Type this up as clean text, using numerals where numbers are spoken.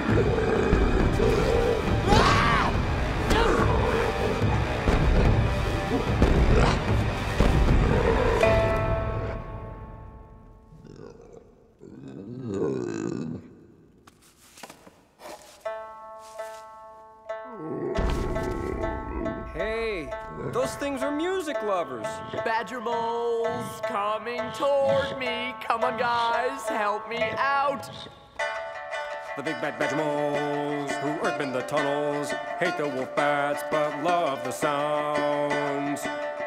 Hey, those things are music lovers. Badger moles coming toward me. Come on, guys, help me out. The big bad badger moles who earthbend the tunnels hate the wolf bats but love the sounds.